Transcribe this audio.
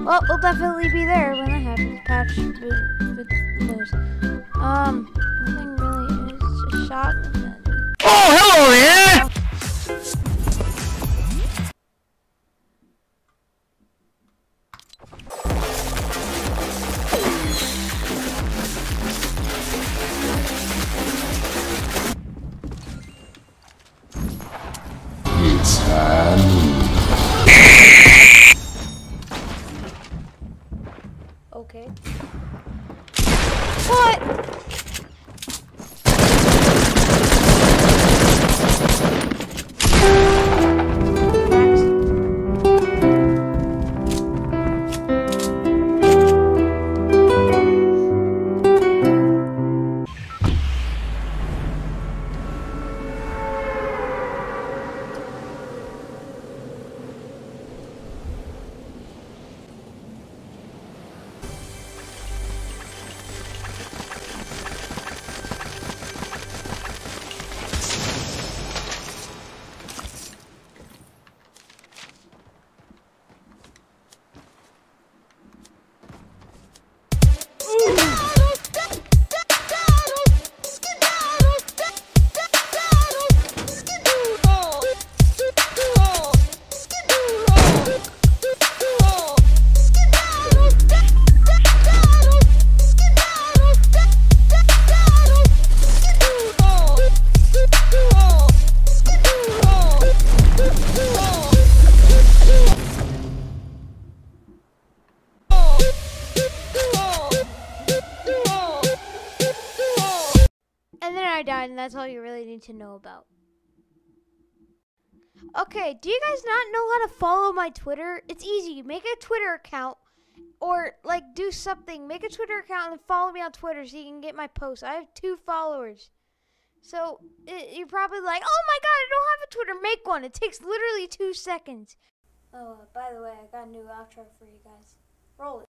Well, we'll definitely be there when that happens. Patch with news. Nothing really is just shot and then. Oh, hello there! It's Halloween. Okay. What? And then I died, and that's all you really need to know about. Okay, do you guys not know how to follow my Twitter? It's easy. Make a Twitter account, or like do something. Make a Twitter account and follow me on Twitter so you can get my posts. I have 2 followers. So you're probably like, oh my god, I don't have a Twitter. Make one. It takes literally 2 seconds. Oh, by the way, I got a new outro for you guys. Roll it.